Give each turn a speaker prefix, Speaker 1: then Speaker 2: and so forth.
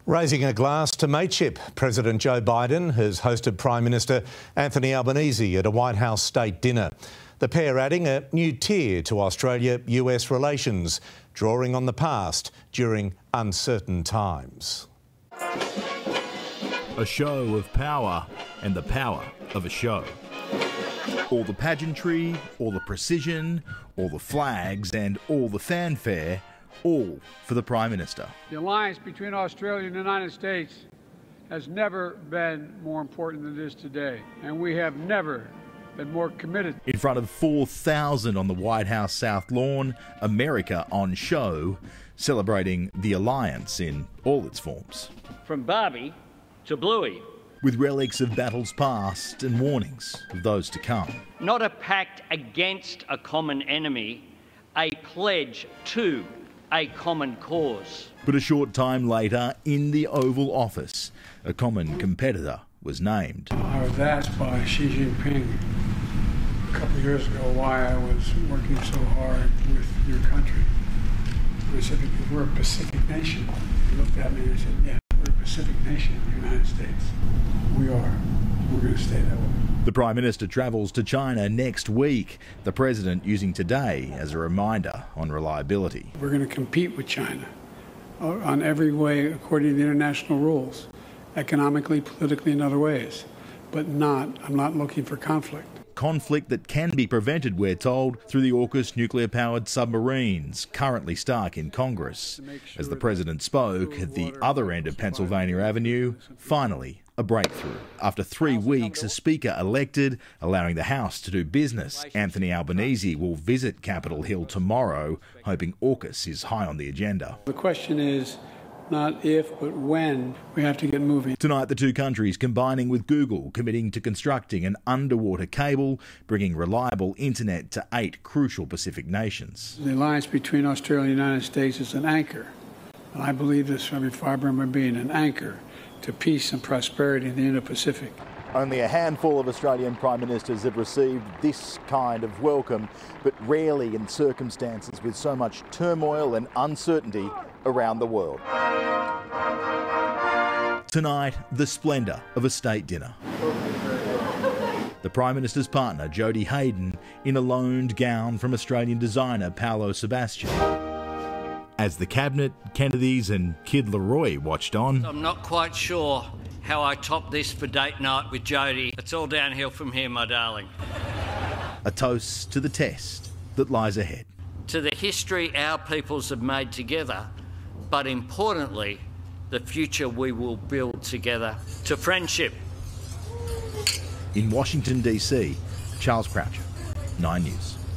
Speaker 1: Raising a glass to mateship, President Joe Biden has hosted Prime Minister Anthony Albanese at a White House state dinner. The pair adding a new tier to Australia-US relations, drawing on the past during uncertain times.
Speaker 2: A show of power and the power of a show. All the pageantry, all the precision, all the flags and all the fanfare, all for the Prime Minister.
Speaker 3: The alliance between Australia and the United States has never been more important than it is today, and we have never been more committed.
Speaker 2: In front of 4,000 on the White House South Lawn, America on show, celebrating the alliance in all its forms.
Speaker 4: From Barbie to Bluey.
Speaker 2: With relics of battles past and warnings of those to come.
Speaker 4: Not a pact against a common enemy, a pledge to a common cause.
Speaker 2: But a short time later, in the Oval Office, a common competitor was named.
Speaker 3: I was asked by Xi Jinping a couple of years ago why I was working so hard with your country. And I said, because we're a Pacific nation. He looked at me and said, yeah, we're a Pacific nation in the United States. We are. We're going to stay that way.
Speaker 2: The Prime Minister travels to China next week, the President using today as a reminder on reliability.
Speaker 3: We're going to compete with China on every way according to the international rules, economically, politically, and other ways. But I'm not looking for conflict.
Speaker 2: Conflict that can be prevented, we're told, through the AUKUS nuclear-powered submarines currently stuck in Congress. As the President spoke at the other end of Pennsylvania Avenue, finally a breakthrough. After 3 weeks, a Speaker elected, allowing the House to do business. Anthony Albanese will visit Capitol Hill tomorrow, hoping AUKUS is high on the agenda.
Speaker 3: The question is not if, but when we have to get moving.
Speaker 2: Tonight, the two countries combining with Google, committing to constructing an underwater cable, bringing reliable internet to 8 crucial Pacific nations.
Speaker 3: The alliance between Australia and the United States is an anchor, and I believe this from Farber being an anchor to peace and prosperity in the Indo-Pacific.
Speaker 5: Only a handful of Australian Prime Ministers have received this kind of welcome, but rarely in circumstances with so much turmoil and uncertainty around the world.
Speaker 2: Tonight, the splendour of a state dinner. The Prime Minister's partner, Jodie Hayden, in a loaned gown from Australian designer Paolo Sebastian. As the Cabinet, Kennedys and Kid Laroi watched on.
Speaker 4: I'm not quite sure how I top this for date night with Jodie. It's all downhill from here, my darling.
Speaker 2: A toast to the test that lies ahead.
Speaker 4: To the history our peoples have made together, but importantly, the future we will build together. To friendship.
Speaker 2: In Washington, D.C., Charles Croucher, 9 News.